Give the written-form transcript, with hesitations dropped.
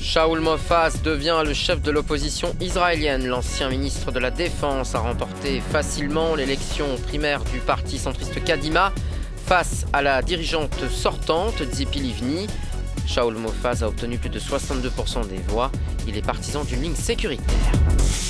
Shaul Mofaz devient le chef de l'opposition israélienne. L'ancien ministre de la Défense a remporté facilement l'élection primaire du parti centriste Kadima face à la dirigeante sortante Tzipi Livni. Shaul Mofaz a obtenu plus de 62% des voix. Il est partisan d'une ligne sécuritaire.